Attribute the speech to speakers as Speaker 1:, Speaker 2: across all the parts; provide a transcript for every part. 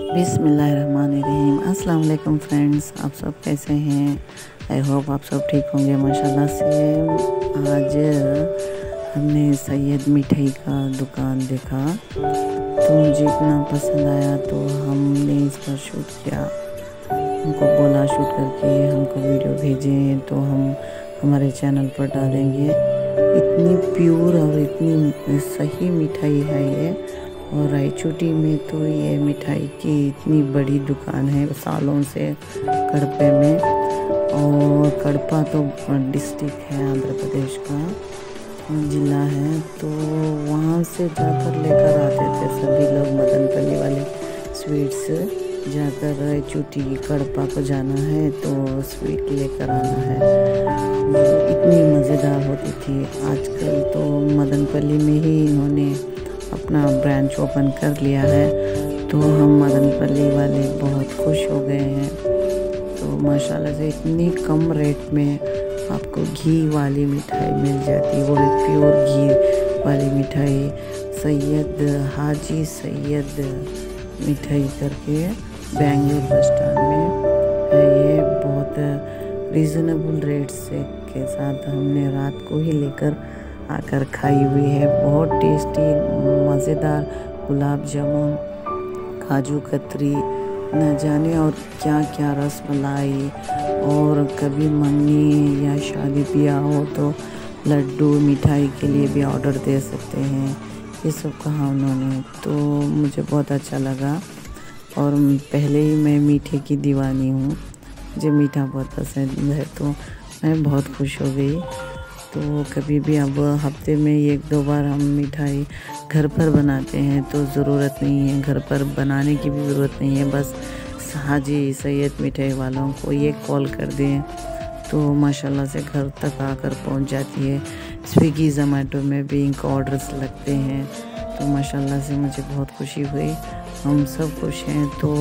Speaker 1: बिस्मिल्लाहिर्रहमानिर्रहीम। अस्सलाम वालेकुम फ्रेंड्स, आप सब कैसे हैं? आई होप आप सब ठीक होंगे माशाल्लाह से। आज हमने सैयद मिठाई का दुकान देखा तो मुझे इतना पसंद आया तो हमने इस पर शूट किया। हमको बोला शूट करके हमको वीडियो भेजें तो हम हमारे चैनल पर डालेंगे। इतनी प्योर और इतनी सही मिठाई है ये। और रायचूटी में तो ये मिठाई की इतनी बड़ी दुकान है सालों से कड़पे में। और कड़पा तो डिस्ट्रिक्ट है, आंध्र प्रदेश का ज़िला है। तो वहाँ से जाकर लेकर आते थे सभी लोग। मदनपल्ली वाले स्वीट्स जाकर रायचूटी कड़पा को जाना है तो स्वीट लेकर आना है। इतनी मज़ेदार होती थी। आजकल तो मदनपल्ली में ही इन्होंने अपना ब्रांच ओपन कर लिया है तो हम मदनपल्ली वाले बहुत खुश हो गए हैं। तो माशाल्लाह से इतनी कम रेट में आपको घी वाली मिठाई मिल जाती है, वो भी प्योर घी वाली मिठाई। सैयद हाजी सैयद मिठाई करके बेंगलुरु बस स्टैंड में है। ये बहुत रीज़नेबल रेट से के साथ हमने रात को ही लेकर आकर खाई हुई है। बहुत टेस्टी मज़ेदार गुलाब जामुन, काजू कतरी, न जाने और क्या क्या रसमलाई। और कभी मंगनी या शादी ब्याह हो तो लड्डू मिठाई के लिए भी ऑर्डर दे सकते हैं। ये सब कहा उन्होंने तो मुझे बहुत अच्छा लगा। और पहले ही मैं मीठे की दीवानी हूँ, मुझे मीठा बहुत पसंद है तो मैं बहुत खुश हो गई। तो कभी भी अब हफ्ते में 1-2 बार हम मिठाई घर पर बनाते हैं तो ज़रूरत नहीं है, घर पर बनाने की भी ज़रूरत नहीं है। बस हाजी सैयद मिठाई वालों को ये कॉल कर दें तो माशाल्लाह से घर तक आकर पहुंच जाती है। स्विगी ज़ोमैटो में भी इनका ऑर्डर्स लगते हैं तो माशाल्लाह से मुझे बहुत खुशी हुई। हम सब खुश हैं तो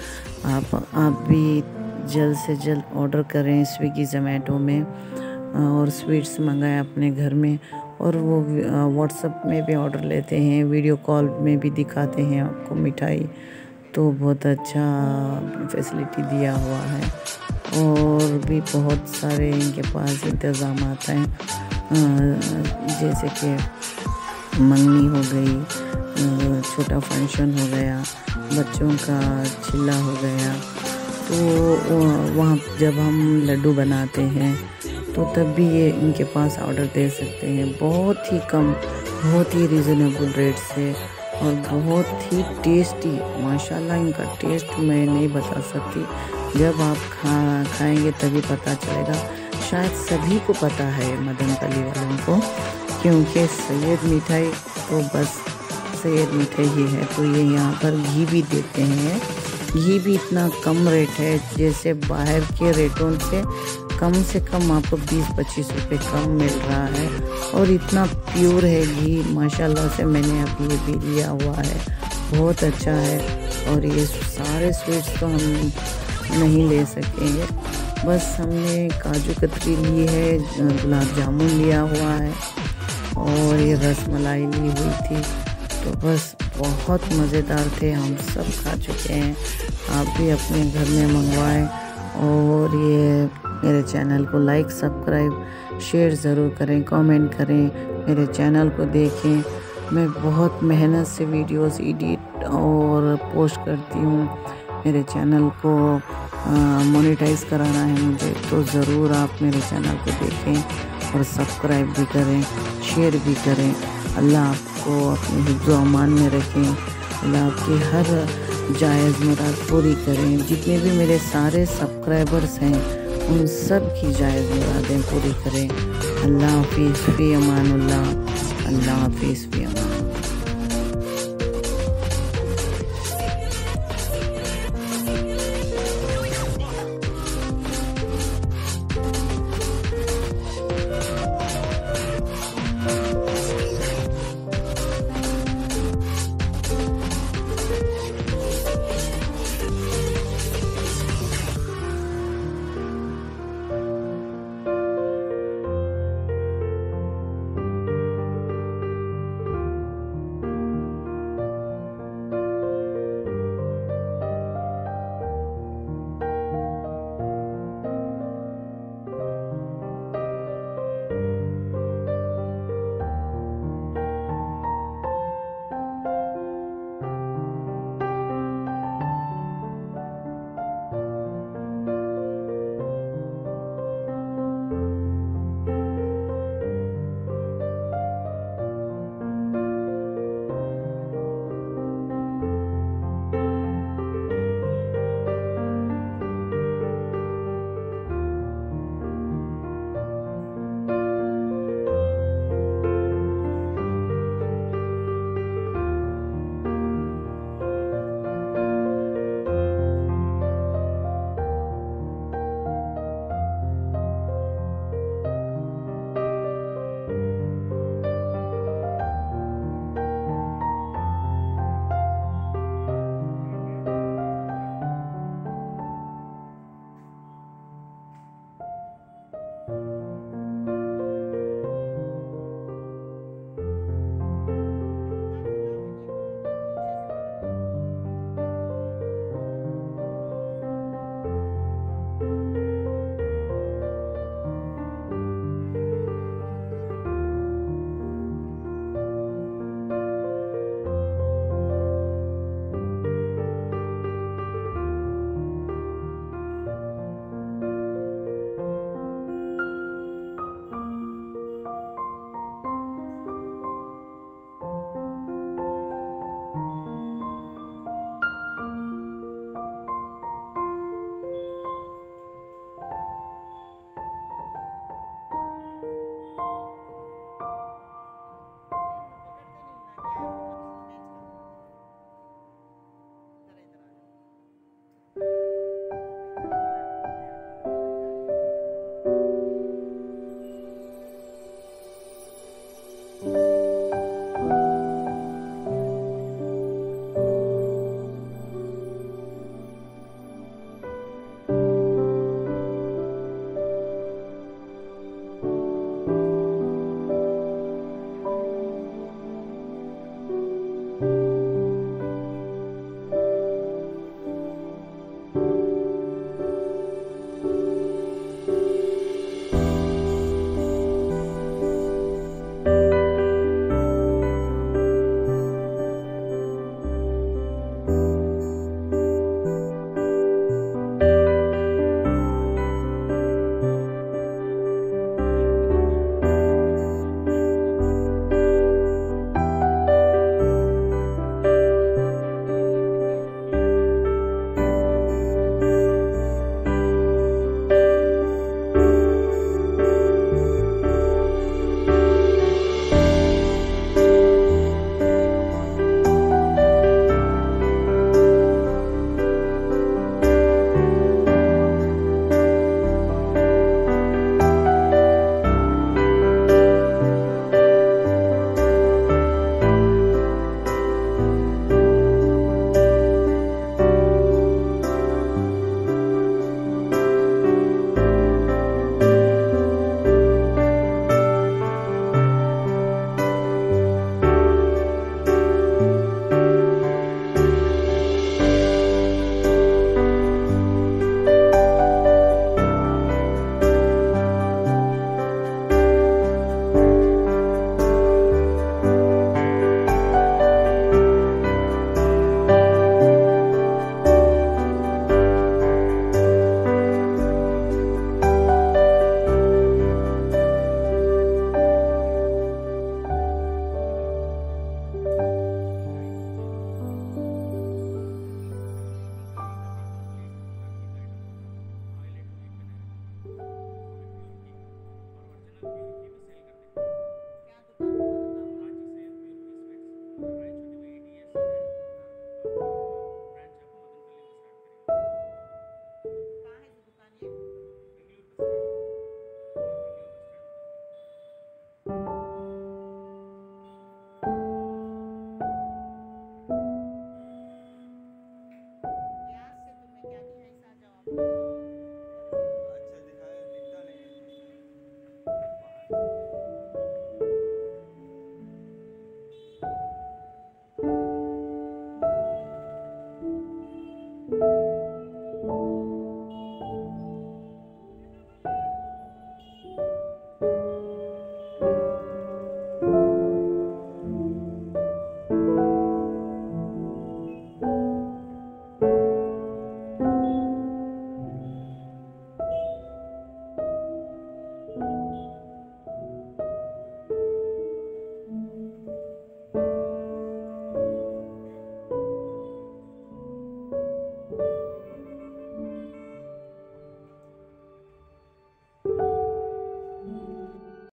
Speaker 1: आप भी जल्द से जल्द ऑर्डर करें स्विगी ज़ोमैटो में और स्वीट्स मंगाएं अपने घर में। और वो व्हाट्सएप में भी ऑर्डर लेते हैं, वीडियो कॉल में भी दिखाते हैं आपको मिठाई। तो बहुत अच्छा फैसिलिटी दिया हुआ है। और भी बहुत सारे इनके पास इंतज़ाम हैं, जैसे कि मंगनी हो गई, छोटा फंक्शन हो गया, बच्चों का चिल्ला हो गया। तो वहाँ जब हम लड्डू बनाते हैं तो तब भी ये इनके पास ऑर्डर दे सकते हैं। बहुत ही कम, बहुत ही रीज़नेबल रेट से और बहुत ही टेस्टी। माशाल्लाह इनका टेस्ट मैं नहीं बता सकती, जब आप खाएंगे तभी पता चलेगा। शायद सभी को पता है मदनपल्ली वालों को, क्योंकि सैयद मिठाई तो बस सैयद मिठाई ही है। तो ये यहाँ पर घी भी देते हैं। घी भी इतना कम रेट है, जैसे बाहर के रेटों से कम आपको 20-25 रुपये कम मिल रहा है। और इतना प्योर है घी माशाल्लाह से। मैंने अभी ये भी लिया हुआ है, बहुत अच्छा है। और ये सारे स्वीट्स तो हम नहीं ले सकेंगे, बस हमने काजू कतरी ली है, गुलाब जामुन लिया हुआ है और ये रसमलाई ली हुई थी। तो बस बहुत मज़ेदार थे, हम सब खा चुके हैं। आप भी अपने घर में मंगवाएं। और ये मेरे चैनल को लाइक, सब्सक्राइब, शेयर ज़रूर करें, कमेंट करें, मेरे चैनल को देखें। मैं बहुत मेहनत से वीडियोस एडिट और पोस्ट करती हूँ। मेरे चैनल को मोनेटाइज कराना है मुझे, तो ज़रूर आप मेरे चैनल को देखें और सब्सक्राइब भी करें, शेयर भी करें। अल्लाह आपको अपने हिफ्ज़ व अमान में रखें। अल्लाह आपकी हर जायज़ मुराद पूरी करें। जितने भी मेरे सारे सब्सक्राइबर्स हैं उन सब की जायज़ मुरादें पूरी करें। अल्लाह हाफ़िज़ फ़ी अमानुल्लाह। अल्लाह हाफ़िज़ फ़ी अमान।